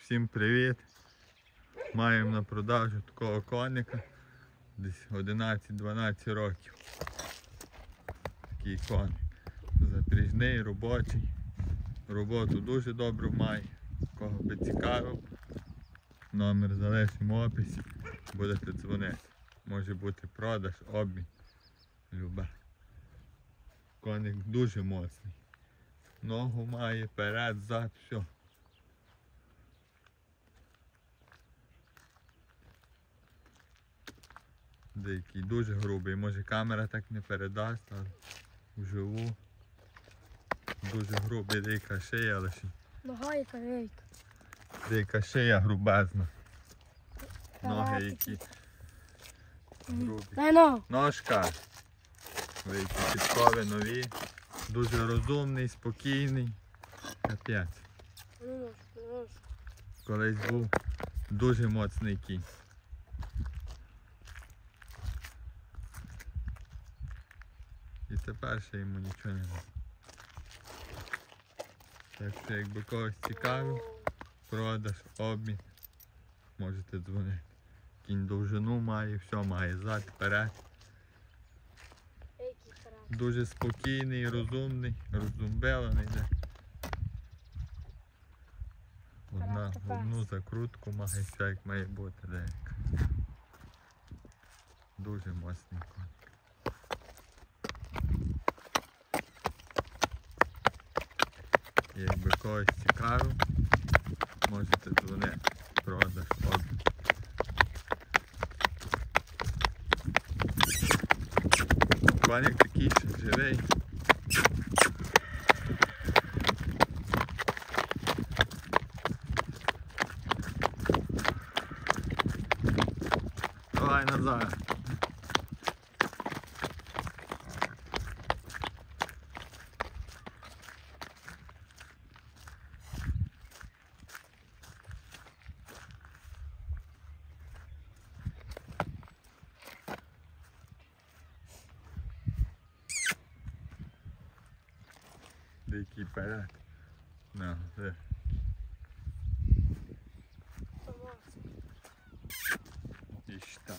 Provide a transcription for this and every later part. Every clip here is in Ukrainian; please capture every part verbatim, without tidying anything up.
Всім привіт! Маємо на продажу такого коника, десь одинадцять-дванадцять років. Такий коник. Запряжний, робочий. Роботу дуже добру має. Кого би цікавив, номер залишимо в описі, будете дзвонити. Може бути продаж, обмін, любе. Коник дуже моцний. Ногу має, перед, зад, все. Деякий дуже грубий, може камера так не передасть, але вживу. Дуже грубий, деяка шия, але ще. Нога яка велика. Деяка шия грубезна. Ноги які грубі. Дай ногу. Ножка. Великі підкови нові. Дуже розумний, спокійний. Капець. Колись був дуже моцний кінь. І тепер ще йому нічого не треба. Так що якби когось цікавив, продаж, обмін, можете дзвонити. Кінь довжину має, все має, зад, вперед. Дуже спокійний, розумний, розумбелений. Одна, одну закрутку має, все як має бути. Деяка. Дуже моцний коник. Якби когось цікавив, можете дзвонити, продаж, обмін. Коник такий ще живий. Давай назад. Дикий перед. На, де. І що?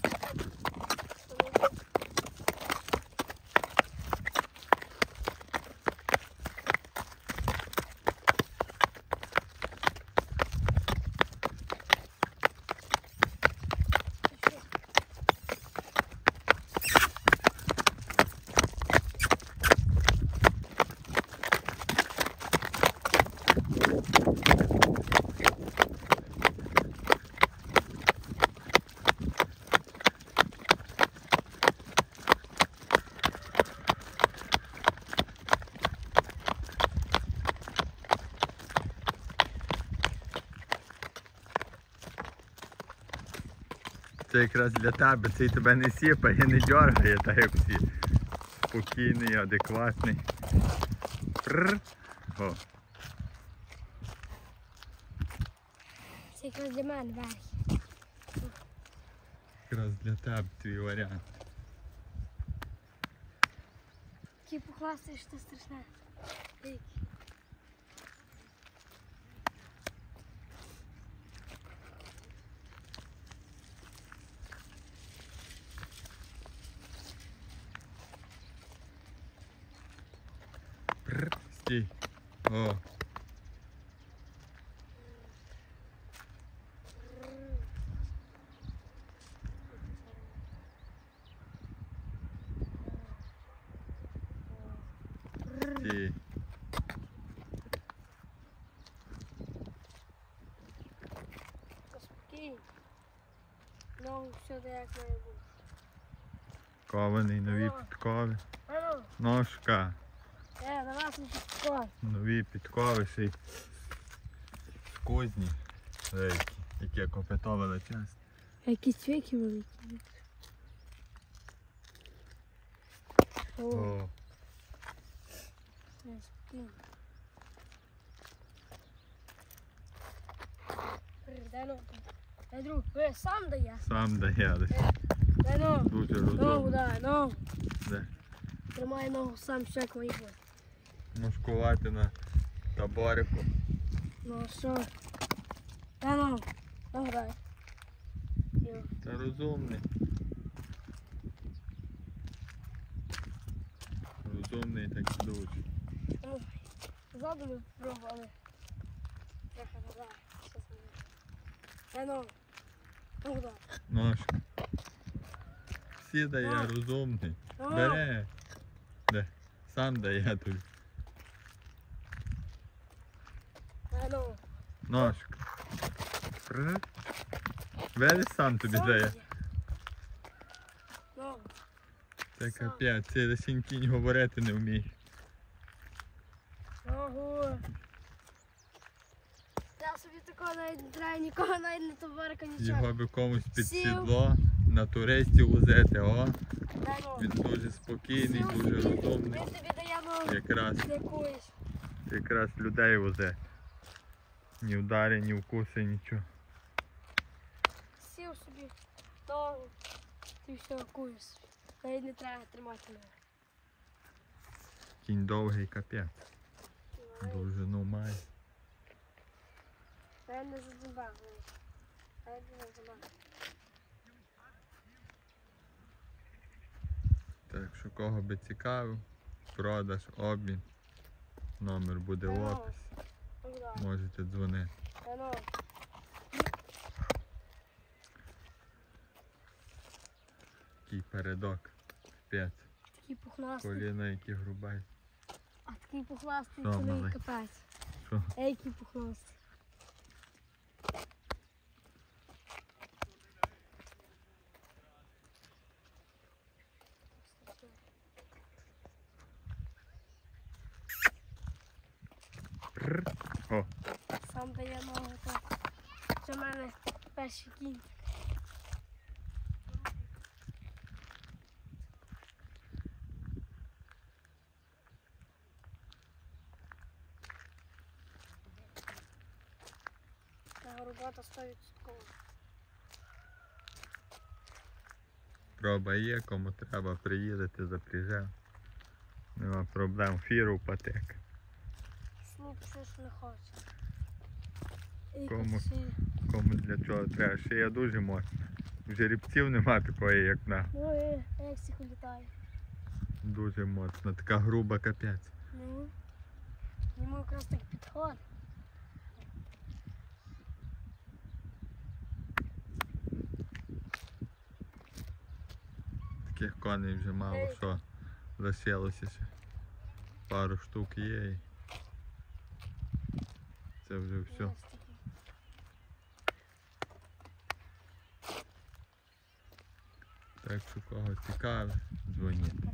Це якраз для тебе, цей тебе не сіпає, не дергає, так як всі. Спокійний, адекватний. Прррр. О. Це якраз для мене верх. Якраз для тебе твій варіант. Такий похвастаєш, що страшне. Великий. Прррр. Стій. О. Стій. Спокійно. Ногу всюди як має бути. Кований, нові підкови. Ану, Ножка. е, на вас не підкова. Нові підкови, ще й з кузні. Деякі, які копито величезне. Які цвіки великі. О, О. все, спокійно. Дай ногу. Дай друг, ви сам дає. Сам дає, але Дай ногу. дуже Ногу розумний. дай, ногу. Де? Тримай ногу сам, як вийде. Ножкувати на таборику. Ну а що? Та ну, награй. Йо. Та розумний. Розумний так і дуже. Ну, ззаду ми пробували. Трохи награй. Щас ми. Та ну, награй. Ножка. Всі дає На. розумний. На. Бере. Де? Сам дає тобі. Та ну. Ножка. Р. Бере сам тобі Сам дає. є. Ну, Це Сам. капець, це лише кінь говорити не вміє. ого. Я собі такого навіть не треба, нікого навіть не товарка, нічого. Його би комусь під Сів. сідло на туристів возити, о. Та ну. Він дуже спокійний, Сів дуже собі, розумний. Ми тобі даємо Якраз, якусь. якраз людей возить. Ні вдари, ні вкуси, нічого. Сів собі, то ти все куєш. Навіть не треба тримати мене. Кінь довгий капець. Довжину має. Я не задумав. Я не задумав. Так що кого би цікавив, продаж, обмін. Номер буде в описі. Можете дзвонити. Та ну. Такий передок. Капець. Такий пухнастий. Коліна, які грубай. А такий пухнастий Що, цілий малий? капець. Що? Ей, який пухнастий. Р. О, Сам дає ногу, то це в мене перший кінь. Та робота сто відсотків. проба є, кому треба, приїдете, запряжемо. Нема проблем, фіру патек. Слуп все ж не хоче. І Кому? косі. Кому для чого треба. Шия дуже моцна. В жеребців нема такої, як на. Ну і як всіх улітає. Дуже моцна, така груба капець. Ну, йому якраз так підходить. Таких коней вже мало Ей. що лишилося ще. Пару штук є і це вже все. Ось такий. Так що кого цікаве, дзвоніть.